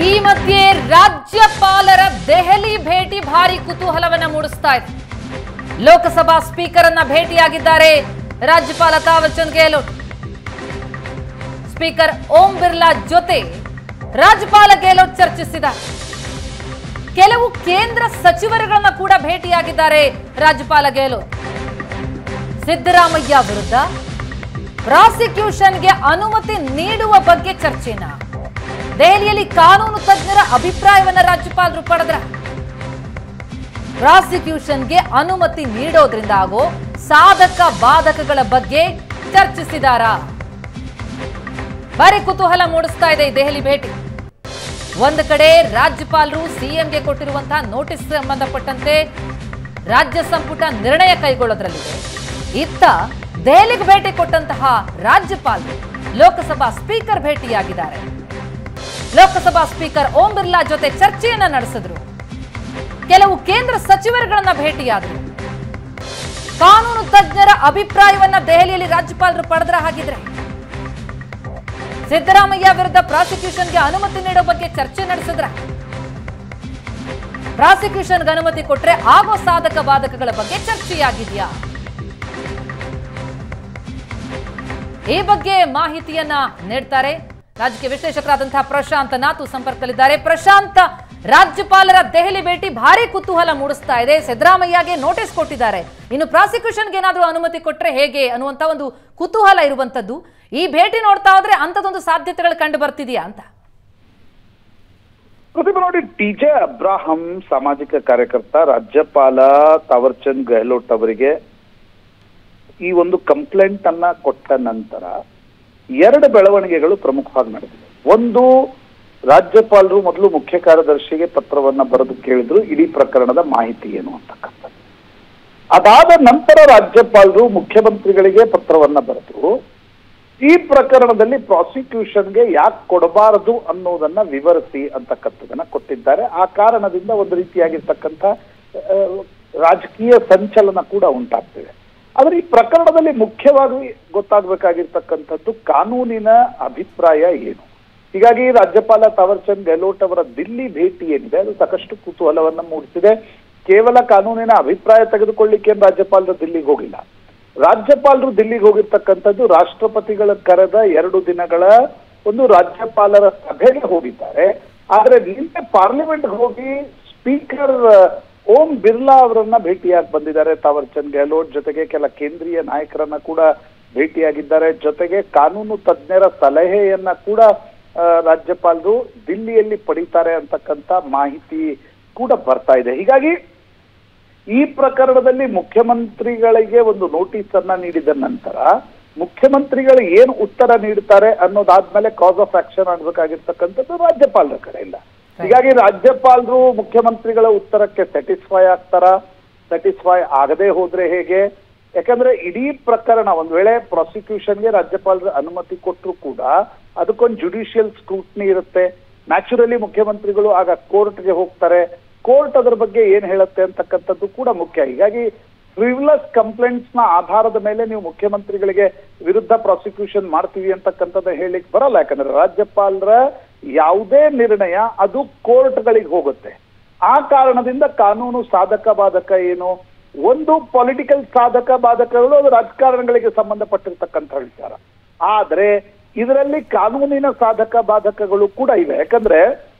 ಈ ಮಧ್ಯೆ ರಾಜ್ಯಪಾಲರ ದೆಹಲಿ ಭೇಟಿ ಭಾರಿ ಕುತೂಹಲವನ್ನ ಮೂಡಿಸ್ತಾ ಇದೆ. ಲೋಕಸಭಾ ಸ್ಪೀಕರ್ ಅನ್ನ ಭೇಟಿಯಾಗಿದ್ದಾರೆ ರಾಜ್ಯಪಾಲ ತಾವರ್ ಚಂದ್ ಗೆಹ್ಲೋಟ್. ಸ್ಪೀಕರ್ ಓಂ ಬಿರ್ಲಾ ಜೊತೆ ರಾಜ್ಯಪಾಲ ಗೆಹ್ಲೋಟ್ ಚರ್ಚಿಸಿದ್ದಾರೆ. ಕೆಲವು ಕೇಂದ್ರ ಸಚಿವರುಗಳನ್ನ ಕೂಡ ಭೇಟಿಯಾಗಿದ್ದಾರೆ ರಾಜ್ಯಪಾಲ ಗೆಹ್ಲೋಟ್. ಸಿದ್ದರಾಮಯ್ಯ ವಿರುದ್ಧ ಪ್ರಾಸಿಕ್ಯೂಷನ್ಗೆ ಅನುಮತಿ ನೀಡುವ ಬಗ್ಗೆ ಚರ್ಚೆನ ದೆಹಲಿಯಲ್ಲಿ ಕಾನೂನು ತಜ್ಞರ ಅಭಿಪ್ರಾಯವನ್ನ ರಾಜ್ಯಪಾಲರು ಪಡೆದ್ರ. ಪ್ರಾಸಿಕ್ಯೂಷನ್ಗೆ ಅನುಮತಿ ನೀಡೋದ್ರಿಂದ ಆಗೋ ಸಾಧಕ ಬಾಧಕಗಳ ಬಗ್ಗೆ ಚರ್ಚಿಸಿದಾರ. ಭಾರಿ ಕುತೂಹಲ ಮೂಡಿಸ್ತಾ ಇದೆ ಈ ದೆಹಲಿ ಭೇಟಿ. ಒಂದು ಕಡೆ ರಾಜ್ಯಪಾಲರು ಸಿಎಂಗೆ ಕೊಟ್ಟಿರುವಂತಹ ನೋಟಿಸ್ ಸಂಬಂಧಪಟ್ಟಂತೆ ರಾಜ್ಯ ಸಂಪುಟ ನಿರ್ಣಯ ಕೈಗೊಳ್ಳೋದ್ರಲ್ಲಿದೆ. ಇತ್ತ ದೆಹಲಿಗೆ ಭೇಟಿ ಕೊಟ್ಟಂತಹ ರಾಜ್ಯಪಾಲರು ಲೋಕಸಭಾ ಸ್ಪೀಕರ್ ಭೇಟಿಯಾಗಿದ್ದಾರೆ. ಲೋಕಸಭಾ ಸ್ಪೀಕರ್ ಓಂ ಬಿರ್ಲಾ ಜೊತೆ ಚರ್ಚೆಯನ್ನ ನಡೆಸಿದ್ರು. ಕೆಲವು ಕೇಂದ್ರ ಸಚಿವರುಗಳನ್ನ ಭೇಟಿಯಾದರು. ಕಾನೂನು ತಜ್ಞರ ಅಭಿಪ್ರಾಯವನ್ನ ದೆಹಲಿಯಲ್ಲಿ ರಾಜ್ಯಪಾಲರು ಪಡೆದ್ರ. ಹಾಗಿದ್ರೆ ಸಿದ್ದರಾಮಯ್ಯ ವಿರುದ್ಧ ಪ್ರಾಸಿಕ್ಯೂಷನ್ಗೆ ಅನುಮತಿ ನೀಡೋ ಬಗ್ಗೆ ಚರ್ಚೆ ನಡೆಸಿದ್ರ. ಪ್ರಾಸಿಕ್ಯೂಷನ್ಗೆ ಅನುಮತಿ ಕೊಟ್ರೆ ಆಗೋ ಸಾಧಕ ಬಾಧಕಗಳ ಬಗ್ಗೆ ಚರ್ಚೆಯಾಗಿದೆಯಾ? ಈ ಬಗ್ಗೆ ಮಾಹಿತಿಯನ್ನ ನೀಡ್ತಾರೆ ರಾಜಕೀಯ ವಿಶ್ಲೇಷಕರಾದಂತಹ ಪ್ರಶಾಂತ್ ನಾತು ಸಂಪರ್ಕದಲ್ಲಿದ್ದಾರೆ. ಪ್ರಶಾಂತ್, ರಾಜ್ಯಪಾಲರ ದೆಹಲಿ ಭೇಟಿ ಭಾರಿ ಕುತೂಹಲ ಮೂಡಿಸ್ತಾ ಇದೆ. ಸಿದ್ದರಾಮಯ್ಯಗೆ ನೋಟಿಸ್ ಕೊಟ್ಟಿದ್ದಾರೆ. ಇನ್ನು ಪ್ರಾಸಿಕ್ಯೂಷನ್ಗೆ ಏನಾದರೂ ಅನುಮತಿ ಕೊಟ್ರೆ ಹೇಗೆ ಅನ್ನುವಂತ ಒಂದು ಕುತೂಹಲ ಇರುವಂತದ್ದು. ಈ ಭೇಟಿ ನೋಡ್ತಾ ಹೋದ್ರೆ ಅಂತದೊಂದು ಸಾಧ್ಯತೆಗಳು ಕಂಡು ಬರ್ತಿದೆಯಾ ಅಂತ? ಪ್ರತಿಭಾ ನೋಡಿ, ಟಿಜೆ ಅಬ್ರಾಹಂ ಸಾಮಾಜಿಕ ಕಾರ್ಯಕರ್ತ ರಾಜ್ಯಪಾಲ ತಾವರ್ ಚಂದ್ ಗೆಹ್ಲೋಟ್ ಅವರಿಗೆ ಈ ಒಂದು ಕಂಪ್ಲೇಂಟ್ ಅನ್ನ ಕೊಟ್ಟ ನಂತರ ಎರಡು ಬೆಳವಣಿಗೆಗಳು ಪ್ರಮುಖವಾಗಿ ನಡೆದಿದೆ. ಒಂದು, ರಾಜ್ಯಪಾಲರು ಮೊದಲು ಮುಖ್ಯ ಕಾರ್ಯದರ್ಶಿಗೆ ಪತ್ರವನ್ನ ಬರೆದು ಕೇಳಿದ್ರು ಇಡೀ ಪ್ರಕರಣದ ಮಾಹಿತಿ ಏನು ಅಂತಕ್ಕಂಥದ್ದು. ಅದಾದ ನಂತರ ರಾಜ್ಯಪಾಲರು ಮುಖ್ಯಮಂತ್ರಿಗಳಿಗೆ ಪತ್ರವನ್ನ ಬರೆದ್ರು ಈ ಪ್ರಕರಣದಲ್ಲಿ ಪ್ರಾಸಿಕ್ಯೂಷನ್ಗೆ ಯಾಕೆ ಕೊಡಬಾರದು ಅನ್ನೋದನ್ನ ವಿವರಿಸಿ ಅಂತಕ್ಕಂಥದನ್ನ ಕೊಟ್ಟಿದ್ದಾರೆ. ಆ ಕಾರಣದಿಂದ ಒಂದು ರೀತಿಯಾಗಿರ್ತಕ್ಕಂಥ ರಾಜಕೀಯ ಸಂಚಲನ ಕೂಡ ಉಂಟಾಗ್ತಿದೆ. ಆದ್ರೆ ಈ ಪ್ರಕರಣದಲ್ಲಿ ಮುಖ್ಯವಾಗಿ ಗೊತ್ತಾಗಬೇಕಾಗಿರ್ತಕ್ಕಂಥದ್ದು ಕಾನೂನಿನ ಅಭಿಪ್ರಾಯ ಏನು. ಹೀಗಾಗಿ ರಾಜ್ಯಪಾಲ ತಾವರ್ ಚಂದ್ ಗೆಹ್ಲೋಟ್ ಅವರ ದಿಲ್ಲಿ ಭೇಟಿ ಏನಿದೆ ಅದು ಸಾಕಷ್ಟು ಕುತೂಹಲವನ್ನ ಮೂಡಿಸಿದೆ. ಕೇವಲ ಕಾನೂನಿನ ಅಭಿಪ್ರಾಯ ತೆಗೆದುಕೊಳ್ಳಿಕ್ಕೆ ರಾಜ್ಯಪಾಲರು ದಿಲ್ಲಿಗೆ ಹೋಗಿಲ್ಲ. ರಾಜ್ಯಪಾಲರು ದಿಲ್ಲಿಗೆ ಹೋಗಿರ್ತಕ್ಕಂಥದ್ದು ರಾಷ್ಟ್ರಪತಿಗಳ ಕರೆದ 2 ದಿನಗಳ ಒಂದು ರಾಜ್ಯಪಾಲರ ಸಭೆಗೆ ಹೋಗಿದ್ದಾರೆ. ಆದ್ರೆ ನಿನ್ನೆ ಪಾರ್ಲಿಮೆಂಟ್ಗೆ ಹೋಗಿ ಸ್ಪೀಕರ್ ಓಂ ಬಿರ್ಲಾ ಅವರನ್ನ ಭೇಟಿಯಾಗಿ ಬಂದಿದ್ದಾರೆ ತಾವರ್ ಚಂದ್ ಗೆಹ್ಲೋಟ್. ಜೊತೆಗೆ ಕೆಲ ಕೇಂದ್ರೀಯ ನಾಯಕರನ್ನ ಕೂಡ ಭೇಟಿಯಾಗಿದ್ದಾರೆ. ಜೊತೆಗೆ ಕಾನೂನು ತಜ್ಞರ ಸಲಹೆಯನ್ನ ಕೂಡ ರಾಜ್ಯಪಾಲರು ದಿಲ್ಲಿಯಲ್ಲಿ ಪಡಿತಾರೆ ಅಂತಕ್ಕಂಥ ಮಾಹಿತಿ ಕೂಡ ಬರ್ತಾ ಇದೆ. ಹೀಗಾಗಿ ಈ ಪ್ರಕರಣದಲ್ಲಿ ಮುಖ್ಯಮಂತ್ರಿಗಳಿಗೆ ಒಂದು ನೋಟಿಸ್ ಅನ್ನ ನೀಡಿದ ನಂತರ ಮುಖ್ಯಮಂತ್ರಿಗಳು ಏನು ಉತ್ತರ ನೀಡ್ತಾರೆ ಅನ್ನೋದಾದ್ಮೇಲೆ ಕಾಸ್ ಆಫ್ ಆಕ್ಷನ್ ಆಗ್ಬೇಕಾಗಿರ್ತಕ್ಕಂಥದ್ದು ರಾಜ್ಯಪಾಲರ ಕಡೆ ಇಲ್ಲ. ಹೀಗಾಗಿ ರಾಜ್ಯಪಾಲರು ಮುಖ್ಯಮಂತ್ರಿಗಳ ಉತ್ತರಕ್ಕೆ ಸ್ಯಾಟಿಸ್ಫೈ ಆಗ್ತಾರ, ಸ್ಯಾಟಿಸ್ಫೈ ಆಗದೆ ಹೋದ್ರೆ ಹೇಗೆ? ಯಾಕಂದ್ರೆ ಇಡೀ ಪ್ರಕರಣ ಒಂದ್ ವೇಳೆ ಪ್ರಾಸಿಕ್ಯೂಷನ್ಗೆ ರಾಜ್ಯಪಾಲರ ಅನುಮತಿ ಕೊಟ್ಟರು ಕೂಡ ಅದಕ್ಕೊಂದು ಜುಡಿಷಿಯಲ್ ಸ್ಕ್ರೂಟ್ನಿ ಇರುತ್ತೆ. ನ್ಯಾಚುರಲಿ ಮುಖ್ಯಮಂತ್ರಿಗಳು ಆಗ ಕೋರ್ಟ್ಗೆ ಹೋಗ್ತಾರೆ. ಕೋರ್ಟ್ ಅದರ ಬಗ್ಗೆ ಏನ್ ಹೇಳುತ್ತೆ ಅಂತಕ್ಕಂಥದ್ದು ಕೂಡ ಮುಖ್ಯ. ಹೀಗಾಗಿ ಫ್ರಿವ್ಲೆಸ್ ಕಂಪ್ಲೇಂಟ್ಸ್ ನ ಆಧಾರದ ಮೇಲೆ ನೀವು ಮುಖ್ಯಮಂತ್ರಿಗಳಿಗೆ ವಿರುದ್ಧ ಪ್ರಾಸಿಕ್ಯೂಷನ್ ಮಾಡ್ತೀವಿ ಅಂತಕ್ಕಂಥದ್ದು ಹೇಳಿಕ್ ಬರಲ್ಲ. ಯಾಕಂದ್ರೆ ರಾಜ್ಯಪಾಲರ ಯಾವುದೇ ನಿರ್ಣಯ ಅದು ಕೋರ್ಟ್ಗಳಿಗೆ ಹೋಗುತ್ತೆ. ಆ ಕಾರಣದಿಂದ ಕಾನೂನು ಸಾಧಕ ಬಾಧಕ ಏನು, ಒಂದು ಪೊಲಿಟಿಕಲ್ ಸಾಧಕ ಬಾಧಕಗಳು ಅದು ರಾಜಕಾರಣಗಳಿಗೆ ಸಂಬಂಧಪಟ್ಟಿರ್ತಕ್ಕಂಥ ವಿಚಾರ. ಆದ್ರೆ ಇದರಲ್ಲಿ ಕಾನೂನಿನ ಸಾಧಕ ಬಾಧಕಗಳು ಕೂಡ ಇವೆ. ಯಾಕಂದ್ರೆ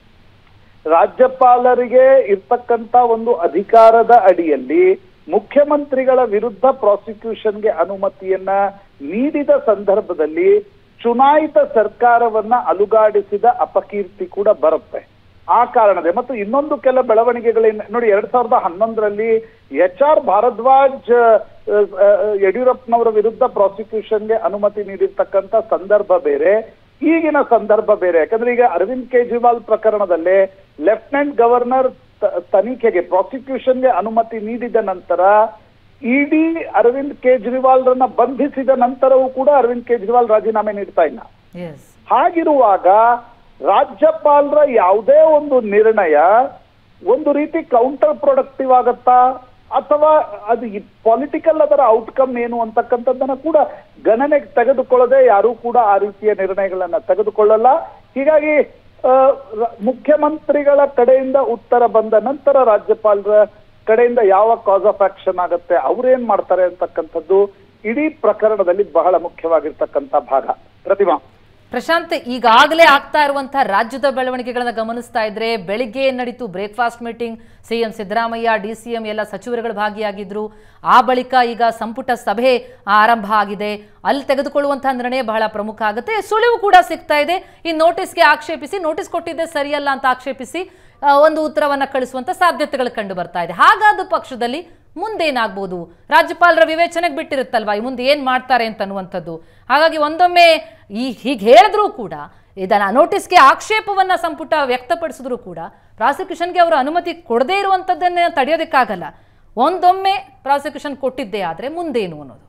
ರಾಜ್ಯಪಾಲರಿಗೆ ಇರ್ತಕ್ಕಂಥ ಒಂದು ಅಧಿಕಾರದ ಅಡಿಯಲ್ಲಿ ಮುಖ್ಯಮಂತ್ರಿಗಳ ವಿರುದ್ಧ ಪ್ರಾಸಿಕ್ಯೂಷನ್ಗೆ ಅನುಮತಿಯನ್ನ ನೀಡಿದ ಸಂದರ್ಭದಲ್ಲಿ ಚುನಾಯಿತ ಸರ್ಕಾರವನ್ನ ಅಲುಗಾಡಿಸಿದ ಅಪಕೀರ್ತಿ ಕೂಡ ಬರುತ್ತೆ. ಆ ಕಾರಣದೇ ಮತ್ತು ಇನ್ನೊಂದು ಕೆಲ ಬೆಳವಣಿಗೆಗಳೇನು ನೋಡಿ, 2011ರಲ್ಲಿ HR ಭಾರದ್ವಾಜ್ ಯಡಿಯೂರಪ್ಪನವರ ವಿರುದ್ಧ ಪ್ರಾಸಿಕ್ಯೂಷನ್ಗೆ ಅನುಮತಿ ನೀಡಿರ್ತಕ್ಕಂಥ ಸಂದರ್ಭ ಬೇರೆ, ಈಗಿನ ಸಂದರ್ಭ ಬೇರೆ. ಯಾಕಂದ್ರೆ ಈಗ ಅರವಿಂದ್ ಕೇಜ್ರಿವಾಲ್ ಪ್ರಕರಣದಲ್ಲೇ ಲೆಫ್ಟಿನೆಂಟ್ ಗವರ್ನರ್ ತನಿಖೆಗೆ ಪ್ರಾಸಿಕ್ಯೂಷನ್ಗೆ ಅನುಮತಿ ನೀಡಿದ ನಂತರ ಇಡಿ ಅರವಿಂದ್ ಕೇಜ್ರಿವಾಲ್ರನ್ನ ಬಂಧಿಸಿದ ನಂತರವೂ ಕೂಡ ಅರವಿಂದ್ ಕೇಜ್ರಿವಾಲ್ ರಾಜೀನಾಮೆ ನೀಡ್ತಾ ಇಲ್ಲ. ಹಾಗಿರುವಾಗ ರಾಜ್ಯಪಾಲರ ಯಾವುದೇ ಒಂದು ನಿರ್ಣಯ ಒಂದು ರೀತಿ ಕೌಂಟರ್ ಪ್ರೊಡಕ್ಟಿವ್ ಆಗತ್ತಾ ಅಥವಾ ಅದು ಪೊಲಿಟಿಕಲ್ ಅದರ ಔಟ್ಕಮ್ ಏನು ಅಂತಕ್ಕಂಥದ್ದನ್ನ ಕೂಡ ಗಣನೆಗೆ ತೆಗೆದುಕೊಳ್ಳದೆ ಯಾರೂ ಕೂಡ ಆ ರೀತಿಯ ನಿರ್ಣಯಗಳನ್ನ ತೆಗೆದುಕೊಳ್ಳಲ್ಲ. ಹೀಗಾಗಿ ಮುಖ್ಯಮಂತ್ರಿಗಳ ಕಡೆಯಿಂದ ಉತ್ತರ ಬಂದ ನಂತರ ರಾಜ್ಯಪಾಲರ ಕಡೆಯಿಂದ ಯಾವ ಕಾಸ್ ಆಫ್ ಆಕ್ಷನ್ ಆಗುತ್ತೆ, ಅವ್ರೇನ್ ಮಾಡ್ತಾರೆ ಅಂತಕ್ಕಂಥದ್ದು ಇಡೀ ಪ್ರಕರಣದಲ್ಲಿ ಬಹಳ ಮುಖ್ಯವಾಗಿರ್ತಕ್ಕಂಥ ಭಾಗ. ಪ್ರತಿಮಾ. ಪ್ರಶಾಂತ್, ಈಗಾಗಲೇ ಆಗ್ತಾ ಇರುವಂತಹ ರಾಜ್ಯದ ಬೆಳವಣಿಗೆಗಳನ್ನ ಗಮನಿಸ್ತಾ ಇದ್ರೆ ಬೆಳಿಗ್ಗೆ ಏನ್ ನಡೀತು breakfast meeting, CM Siddaramaiah, DCM ಎಲ್ಲ ಸಚಿವರುಗಳು ಭಾಗಿಯಾಗಿದ್ರು. ಆ ಬಳಿಕ ಈಗ ಸಂಪುಟ ಸಭೆ ಆರಂಭ ಆಗಿದೆ. ಅಲ್ಲಿ ತೆಗೆದುಕೊಳ್ಳುವಂತಹ ನಿರ್ಣಯ ಬಹಳ ಪ್ರಮುಖ ಆಗುತ್ತೆ. ಸುಳಿವು ಕೂಡ ಸಿಗ್ತಾ ಇದೆ. ಈ ನೋಟಿಸ್ಗೆ ಆಕ್ಷೇಪಿಸಿ, ನೋಟಿಸ್ ಕೊಟ್ಟಿದ್ದೆ ಸರಿಯಲ್ಲ ಅಂತ ಆಕ್ಷೇಪಿಸಿ ಒಂದು ಉತ್ತರವನ್ನ ಕಳಿಸುವಂತ ಸಾಧ್ಯತೆಗಳು ಕಂಡು ಬರ್ತಾ ಇದೆ. ಹಾಗಾದ ಪಕ್ಷದಲ್ಲಿ ಮುಂದೇನಾಗ್ಬೋದು? ರಾಜ್ಯಪಾಲರ ವಿವೇಚನೆಗೆ ಬಿಟ್ಟಿರುತ್ತಲ್ವಾ ಈ ಮುಂದೆ ಏನ್ ಮಾಡ್ತಾರೆ ಅಂತ ಅನ್ನುವಂಥದ್ದು. ಹಾಗಾಗಿ ಒಂದೊಮ್ಮೆ ಹೀಗೆ ಹೇಳಿದ್ರೂ ಕೂಡ, ಇದನ್ನ ನೋಟಿಸ್ಗೆ ಆಕ್ಷೇಪವನ್ನ ಸಂಪುಟ ವ್ಯಕ್ತಪಡಿಸಿದ್ರು ಕೂಡ ಪ್ರಾಸಿಕ್ಯೂಷನ್ಗೆ ಅವರು ಅನುಮತಿ ಕೊಡದೇ ಇರುವಂತದ್ದನ್ನ ತಡೆಯೋದಕ್ಕಾಗಲ್ಲ. ಒಂದೊಮ್ಮೆ ಪ್ರಾಸಿಕ್ಯೂಷನ್ ಕೊಟ್ಟಿದ್ದೇ ಆದ್ರೆ ಮುಂದೇನು ಅನ್ನೋದು.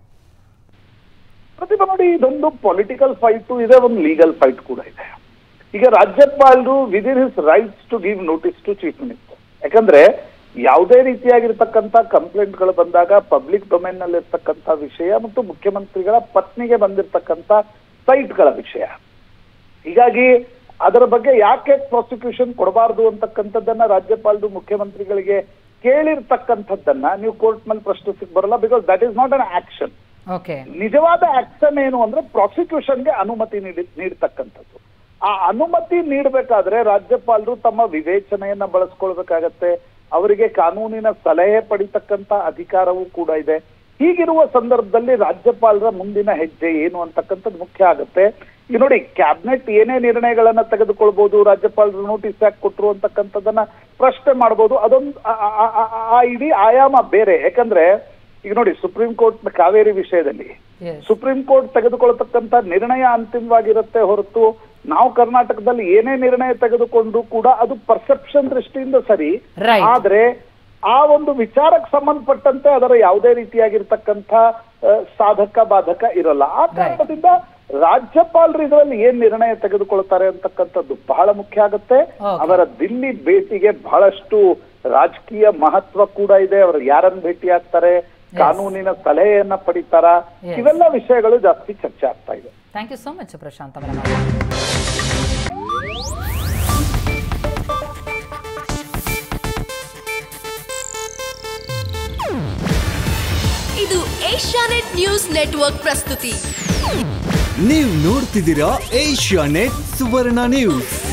ಪ್ರತಿಭಾ ನೋಡಿ, ಇದೊಂದು ಪೊಲಿಟಿಕಲ್ ಫೈಟ್ ಇದೆ, ಒಂದು ಲೀಗಲ್ ಫೈಟ್ ಕೂಡ ಇದೆ. ಈಗ ರಾಜ್ಯಪಾಲರು within his rights to give notice to chief minister. ಯಾಕಂದ್ರೆ ಯಾವುದೇ ರೀತಿಯಾಗಿರ್ತಕ್ಕಂಥ ಕಂಪ್ಲೇಂಟ್ಗಳು ಬಂದಾಗ ಪಬ್ಲಿಕ್ ಡೊಮೇನ್ ನಲ್ಲಿ ಇರ್ತಕ್ಕಂಥ ವಿಷಯ ಮತ್ತು ಮುಖ್ಯಮಂತ್ರಿಗಳ ಪತ್ನಿಗೆ ಬಂದಿರತಕ್ಕಂಥ ಸೈಟ್ಗಳ ವಿಷಯ. ಹೀಗಾಗಿ ಅದರ ಬಗ್ಗೆ ಯಾಕೆ ಪ್ರಾಸಿಕ್ಯೂಷನ್ ಕೊಡಬಾರ್ದು ಅಂತಕ್ಕಂಥದ್ದನ್ನ ರಾಜ್ಯಪಾಲರು ಮುಖ್ಯಮಂತ್ರಿಗಳಿಗೆ ಕೇಳಿರ್ತಕ್ಕಂಥದ್ದನ್ನ ನೀವು ಕೋರ್ಟ್ ನಲ್ಲಿ ಪ್ರಶ್ನಿಸಕ್ಕೆ ಬರಲ್ಲ. Because that is not an action. ನಿಜವಾದ ಆಕ್ಷನ್ ಏನು ಅಂದ್ರೆ ಪ್ರಾಸಿಕ್ಯೂಷನ್ಗೆ ಅನುಮತಿ ನೀಡತಕ್ಕಂಥದ್ದು. ಆ ಅನುಮತಿ ನೀಡಬೇಕಾದ್ರೆ ರಾಜ್ಯಪಾಲರು ತಮ್ಮ ವಿವೇಚನೆಯನ್ನ ಬಳಸ್ಕೊಳ್ಬೇಕಾಗತ್ತೆ. ಅವರಿಗೆ ಕಾನೂನಿನ ಸಲಹೆ ಪಡಿತಕ್ಕಂತ ಅಧಿಕಾರವೂ ಕೂಡ ಇದೆ. ಹೀಗಿರುವ ಸಂದರ್ಭದಲ್ಲಿ ರಾಜ್ಯಪಾಲರ ಮುಂದಿನ ಹೆಜ್ಜೆ ಏನು ಅಂತಕ್ಕಂಥದ್ದು ಮುಖ್ಯ ಆಗುತ್ತೆ. ಈಗ ನೋಡಿ, ಕ್ಯಾಬಿನೆಟ್ ಏನೇ ನಿರ್ಣಯಗಳನ್ನ ತೆಗೆದುಕೊಳ್ಬಹುದು, ರಾಜ್ಯಪಾಲರು ನೋಟಿಸ್ ಯಾಕೆ ಕೊಟ್ಟರು ಅಂತಕ್ಕಂಥದ್ದನ್ನ ಪ್ರಶ್ನೆ ಮಾಡಬಹುದು. ಅದೊಂದು ಆ ಇಡೀ ಆಯಾಮ ಬೇರೆ. ಯಾಕಂದ್ರೆ ಈಗ ನೋಡಿ, ಸುಪ್ರೀಂ ಕೋರ್ಟ್ ಕಾವೇರಿ ವಿಷಯದಲ್ಲಿ ಸುಪ್ರೀಂ ಕೋರ್ಟ್ ತೆಗೆದುಕೊಳ್ತಕ್ಕಂಥ ನಿರ್ಣಯ ಅಂತಿಮವಾಗಿರುತ್ತೆ ಹೊರತು ನಾವು ಕರ್ನಾಟಕದಲ್ಲಿ ಏನೇ ನಿರ್ಣಯ ತೆಗೆದುಕೊಂಡು ಕೂಡ ಅದು ಪರ್ಸೆಪ್ಷನ್ ದೃಷ್ಟಿಯಿಂದ ಸರಿ, ಆದ್ರೆ ಆ ಒಂದು ವಿಚಾರಕ್ಕೆ ಸಂಬಂಧಪಟ್ಟಂತೆ ಅದರ ಯಾವುದೇ ರೀತಿಯಾಗಿರ್ತಕ್ಕಂಥ ಸಾಧಕ ಬಾಧಕ ಇರಲ್ಲ. ಆ ಕಾರಣದಿಂದ ರಾಜ್ಯಪಾಲರು ಇದರಲ್ಲಿ ಏನ್ ನಿರ್ಣಯ ತೆಗೆದುಕೊಳ್ತಾರೆ ಅಂತಕ್ಕಂಥದ್ದು ಬಹಳ ಮುಖ್ಯ ಆಗುತ್ತೆ. ಅವರ ದಿಲ್ಲಿ ಭೇಟಿಗೆ ಬಹಳಷ್ಟು ರಾಜಕೀಯ ಮಹತ್ವ ಕೂಡ ಇದೆ. ಅವರು ಯಾರನ್ನ ಭೇಟಿ ಆಗ್ತಾರೆ, ಕಾನೂನಿನ ಸಲಹೆಯನ್ನ ಪಡಿತಾರ, ಇವೆಲ್ಲ ವಿಷಯಗಳು ಜಾಸ್ತಿ ಚರ್ಚೆ ಆಗ್ತಾ ಇದೆ. Thank you so much Prashant ಅವರ. ಇದು ಏಷ್ಯಾನೆಟ್ ನ್ಯೂಸ್ ನೆಟ್ವರ್ಕ್ ಪ್ರಸ್ತುತಿ. ನೀವು ನೋಡ್ತಿದ್ದೀರಾ ಏಷ್ಯಾನೆಟ್ ಸುವರ್ಣ ನ್ಯೂಸ್.